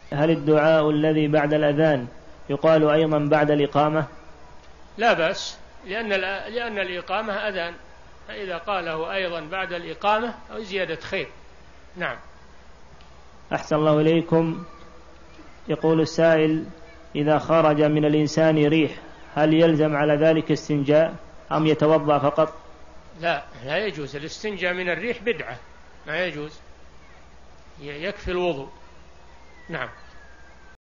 هل الدعاء الذي بعد الأذان يقال أيضا بعد الإقامة؟ لا بأس، لأن الإقامة أذان، فإذا قاله أيضا بعد الإقامة أو زيادة خير. نعم. أحسن الله إليكم. يقول السائل: إذا خرج من الإنسان ريح هل يلزم على ذلك استنجاء أم يتوضأ فقط؟ لا يجوز الاستنجاء من الريح، بدعة، ما يجوز، يكفي الوضوء. نعم.